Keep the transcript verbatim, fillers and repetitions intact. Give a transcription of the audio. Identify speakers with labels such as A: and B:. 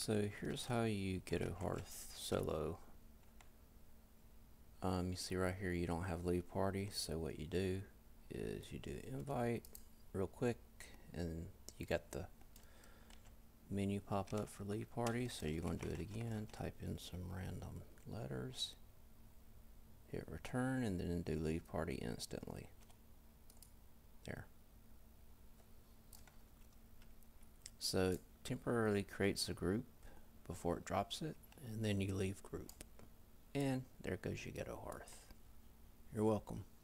A: So here's how you get a Hearth solo. Um, you see right here you don't have leave party, so what you do is you do invite real quick and you got the menu pop up for leave party, so you're going to do it again, type in some random letters, hit return, and then do leave party instantly. There. So it temporarily creates a group before it drops it, and then you leave group. And there goes your Ghetto Hearth. You're welcome.